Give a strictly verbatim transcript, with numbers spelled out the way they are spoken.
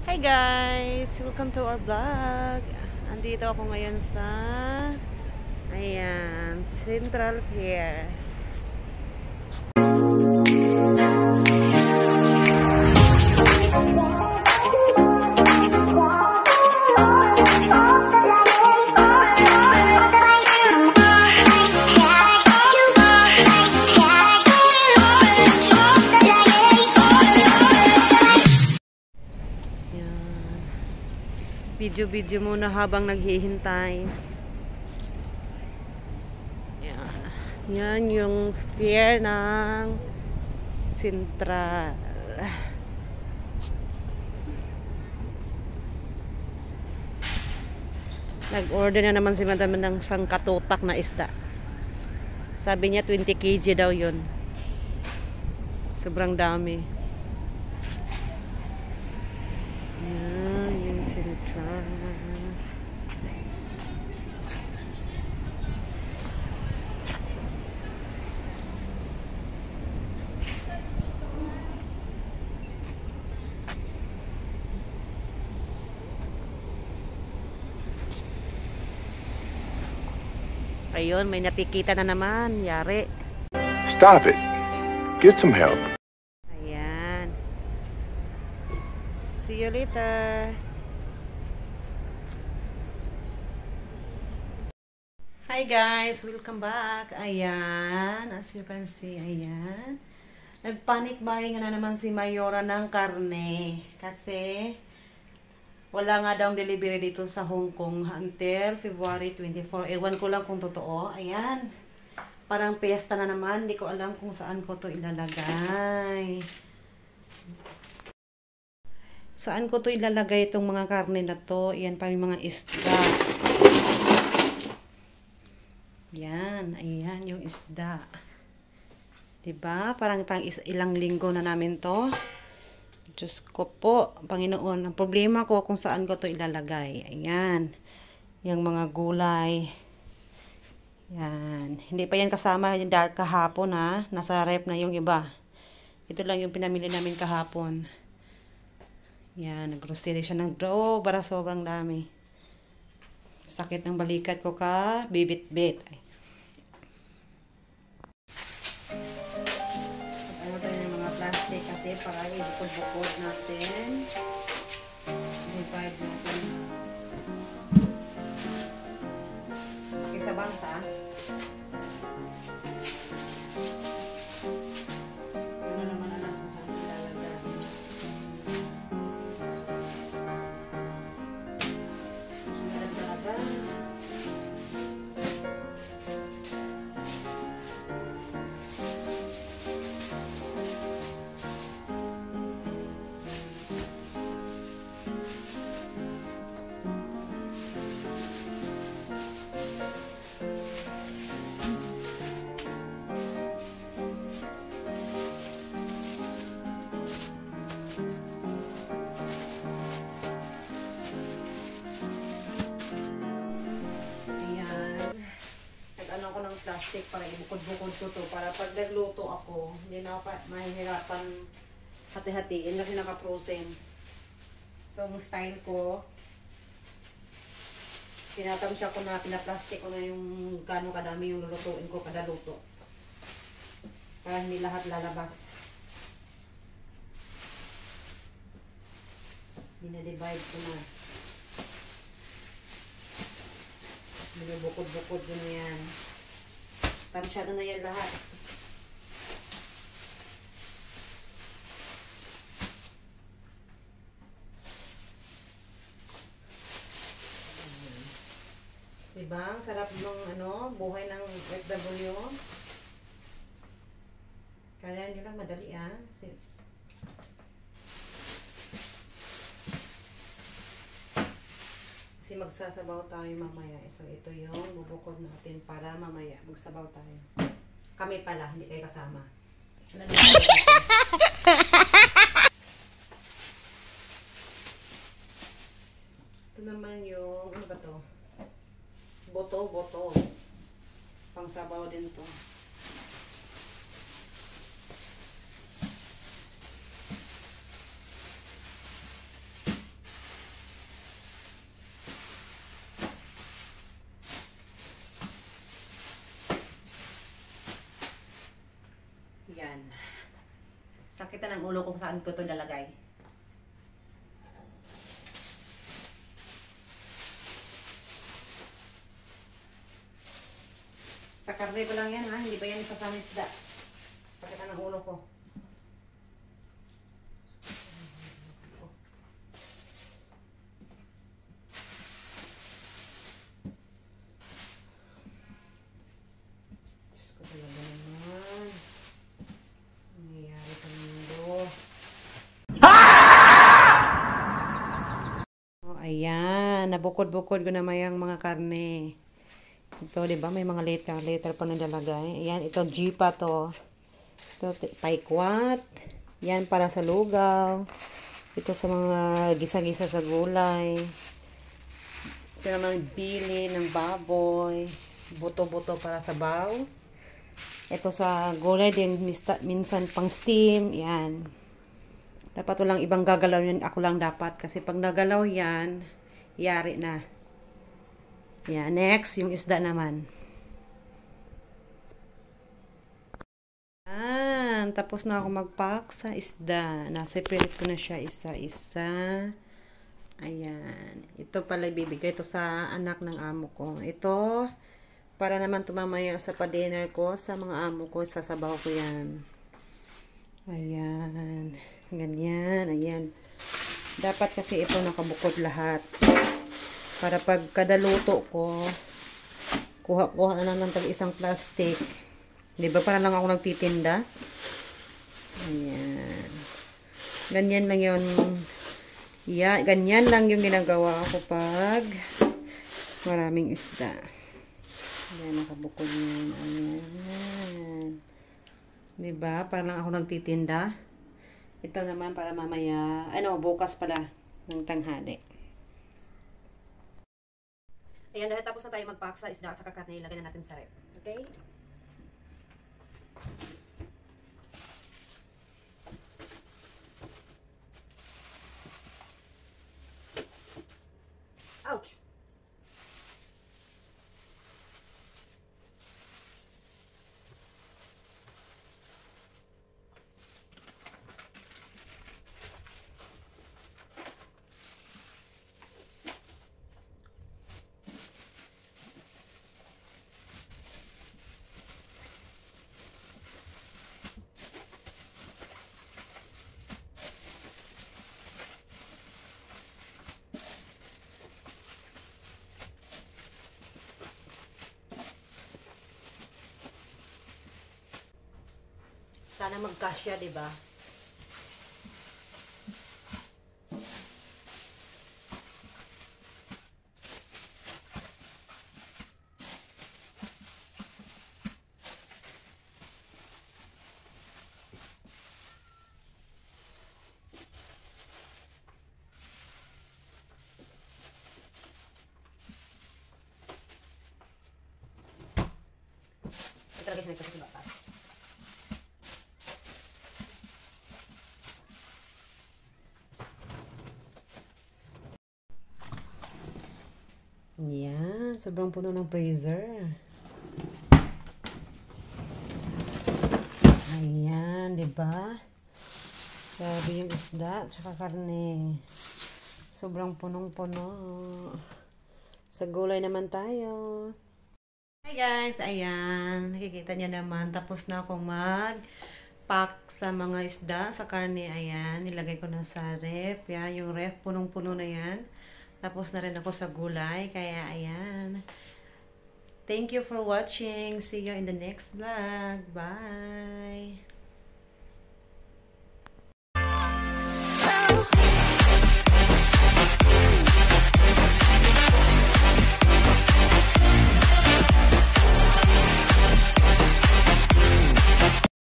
Hi guys! Welcome to our vlog. Andito ako ngayon sa ayan, Central Fair. Video-video muna habang naghihintay. Yan. Yan yung fair ng Central. Nag-order na naman si madam ng sangkatutak na isda. Sabi niya twenty kilograms daw yun. Sobrang dami. Yan yung Central. Ayun, may nakikita na naman. Yari. Stop it. Get some help. Ayan. See you later. Hi guys, welcome back. Ayan, as you can see, ayan. Nagpanic buying na naman si Mayora ng karne. Kasi wala nga daw delivery dito sa Hong Kong until February twenty-fourth. Ewan ko lang kung totoo. Ayan. Parang piyesta na naman. Hindi ko alam kung saan ko to ilalagay. Saan ko to ilalagay itong mga karne na to? Ayan pa yung mga isda. Yan. Ayan yung isda. Diba? Parang pang ilang linggo na namin to. Diyos ko po, Panginoon, ang problema ko kung saan ko to ilalagay. Ayan. Yung mga gulay. Yan. Hindi pa yan kasama yung kahapon ha. Nasa rep na yung iba. Ito lang yung pinamili namin kahapon. Yan. Nag-grocery siya ng oh, para sobrang dami. Sakit ng balikat ko ka. Bibit-bit. Plastic kasi para ibukod-bukod natin. Divide natin. Sakit sa bangsa. Ano naman anak ko sa ilalagay. Ilalagay. Plastic para ibukod-bukod ko to para pag nagluto ako hindi na ako mahihirapan hati-hatiin kasi naka-frozen. So ang style ko, tinatamsya ko na, pinaplastic ko na yung gano'ng kadami yung lulutuin ko kada luto para hindi lahat lalabas. Binadivide ko na, binubukod-bukod ko na yan. Tansyado na yan lahat. Diba? Ang sarap ng ano, buhay ng F W. Kaya nyo lang madali ah. Kasi magsasabaw tayo mamaya. So, ito yung bubukod natin para mamaya magsabaw tayo. Kami pala, hindi kayo kasama. Ito naman yung, ano ba to? Boto-boto. Pangsabaw din to. Sakitan ang ulo kung saan ko ito lalagay. Sa karne ko lang yan ha, hindi ba yan isasama isda. Sakitan ang ulo ko. Diyos ko talaga naman. Nangyayari sa mundo. Oh, ayan. Nabukod-bukod ko na mayang mga karne. Ito, di ba? May mga letter. Letter pa nalalagay. Ayan, ito G pa to. Ito, paikwat. Yan, para sa lugaw. Ito sa mga gisa-gisa sa gulay. Ito naman bili ng baboy. Buto-buto para sa baw. Ito sa gulay din, minsan pang steam. Yan. Dapat walang ibang gagalaw yan. Ako lang dapat. Kasi pag nagalaw yan, yari na. Yan. Next, yung isda naman. Yan. Tapos na ako mag-pack sa isda. Nasa-separate ko na siya isa-isa. Ayan. Ito pala ibibigay ito sa anak ng amo ko. Ito, para naman tumamaya sa pa-dinner ko, sa mga amo ko, sasabaw ko yan. Ayan. Ganyan. Ayan. Dapat kasi ito nakabukod lahat. Para pag kada luto ko, kuha-kuha na lang ng tag-isang plastic. Di ba? Para lang ako nagtitinda. Ayan. Ganyan lang yun. Yeah, ganyan lang yung ginagawa ko pag maraming isda. Ayan, nakabukod yun. Ayan. Di ba? Para lang ako nagtitinda. Ito naman para mamaya, ano, bukas pala ng tanghali. Ayan, dahil tapos na tayo mag-pack sa isda at saka karne, ilagay na natin sa rep. Okay? Ouch! Sana magkasya, di ba? Ito lagi sa sa batas. Yan, sobrang puno ng freezer. Ayan, 'di ba? Grabe yung isda at saka karne. Sobrang punong-puno. Sa gulay naman tayo. Hi guys, ayan. Nakikita niyo naman, tapos na akong mag-pack sa mga isda, sa karne. Ayan, nilagay ko na sa ref. Yan, yung ref, punong-puno na yan. Tapos na rin ako sa gulay. Kaya, ayan. Thank you for watching. See you in the next vlog. Bye!